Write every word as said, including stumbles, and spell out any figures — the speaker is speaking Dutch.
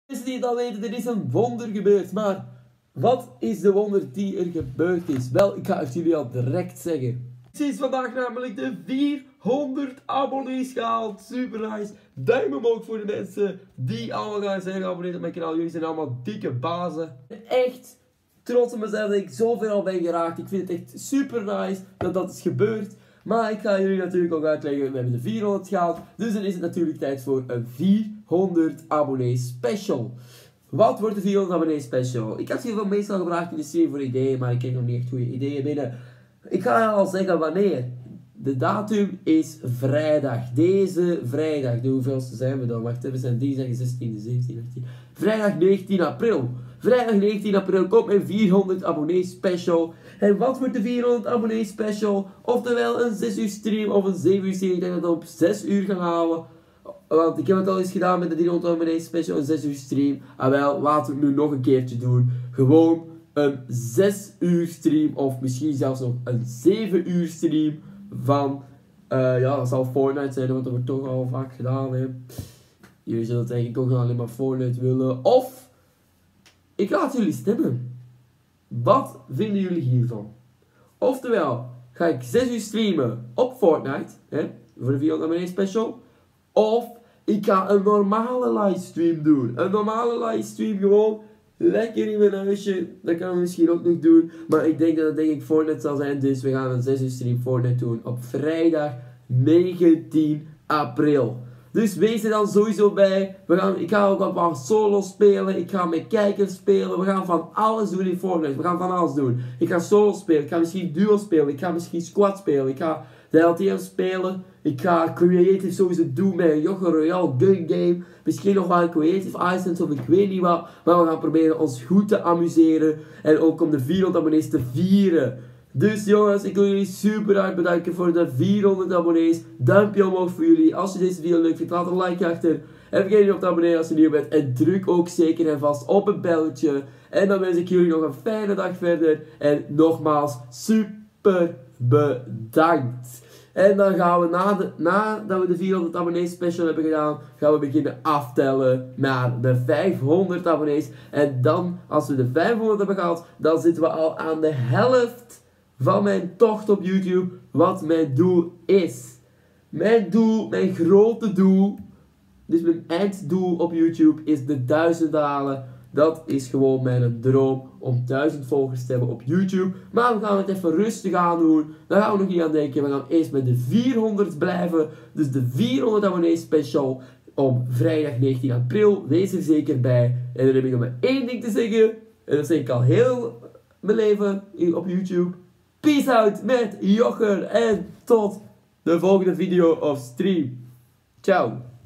Mensen die het al weten, er is een wonder gebeurd. Maar wat is de wonder die er gebeurd is? Wel, ik ga het jullie al direct zeggen. Het is vandaag namelijk de vierhonderd abonnees gehaald. Super nice. Duim omhoog voor de mensen die allemaal gaan zijn geabonneerd op mijn kanaal. Jullie zijn allemaal dikke bazen. Echt trots op mezelf dat ik zoveel al ben geraakt. Ik vind het echt super nice dat dat is gebeurd. Maar ik ga jullie natuurlijk ook uitleggen, we hebben de vierhonderd gehaald. Dus dan is het natuurlijk tijd voor een vierhonderd abonnees special. Wat wordt de vierhonderd abonnees special? Ik had hier van meestal gevraagd in de serie voor ideeën, maar ik kreeg nog niet echt goede ideeën binnen. Ik ga al zeggen wanneer. De datum is vrijdag. Deze vrijdag. De hoeveelste zijn we dan? Wacht even, we zijn dinsdag zestien, zeventien, achttien. Vrijdag negentien april. Vrijdag negentien april komt mijn vierhonderd abonnees special. En wat wordt de vierhonderd abonnees special? Oftewel een zes uur stream of een zeven uur stream. Ik denk dat we op zes uur gaan houden. Want ik heb het al eens gedaan met de driehonderd abonnees special, een zes uur stream. Ah wel, laten we het nu nog een keertje doen. Gewoon een zes uur stream of misschien zelfs nog een zeven uur stream van, uh, ja, dat zal Fortnite zijn, want dat wordt toch al vaak gedaan. Hè. Jullie zullen het eigenlijk ook alleen maar Fortnite willen. Of, ik laat jullie stemmen. Wat vinden jullie hiervan? Oftewel, ga ik zes uur streamen op Fortnite, hè, voor de vierhonderd abonnees special. Of, ik ga een normale livestream doen. Een normale livestream gewoon lekker in mijn huisje. Dat kan we misschien ook nog doen. Maar ik denk dat het denk ik Fortnite zal zijn. Dus we gaan een zes uur stream Fortnite doen op vrijdag negentien april. Dus wees er dan sowieso bij. We gaan, ik ga ook een paar solo spelen. Ik ga met kijkers spelen. We gaan van alles doen in Fortnite. We gaan van alles doen. Ik ga solo spelen. Ik ga misschien duo spelen. Ik ga misschien squad spelen. Ik ga de L T M spelen. Ik ga creative sowieso doen met een Jochen Royale gun game. Misschien nog wel een creative iSense of ik weet niet wat. Maar we gaan proberen ons goed te amuseren. En ook om de vierhonderd abonnees te vieren. Dus jongens, ik wil jullie super hard bedanken voor de vierhonderd abonnees. Duimpje omhoog voor jullie. Als je deze video leuk vindt, laat een like achter. En vergeet niet op te abonneren als je nieuw bent. En druk ook zeker en vast op het belletje. En dan wens ik jullie nog een fijne dag verder. En nogmaals, super bedankt. En dan gaan we, na de, nadat we de vierhonderd abonnees special hebben gedaan, gaan we beginnen aftellen naar de vijfhonderd abonnees. En dan, als we de vijfhonderd hebben gehaald, dan zitten we al aan de helft van mijn tocht op YouTube, wat mijn doel is. Mijn doel, mijn grote doel, dus mijn einddoel op YouTube is de duizend halen. Dat is gewoon mijn droom om duizend volgers te hebben op YouTube. Maar we gaan het even rustig aan doen. Daar gaan we nog niet aan denken. We gaan eerst met de vierhonderd blijven. Dus de vierhonderd abonnees special op vrijdag negentien april. Wees er zeker bij. En dan heb ik nog maar één ding te zeggen. En dat zeg ik al heel mijn leven op YouTube. Peace out met Jochen. En tot de volgende video of stream. Ciao.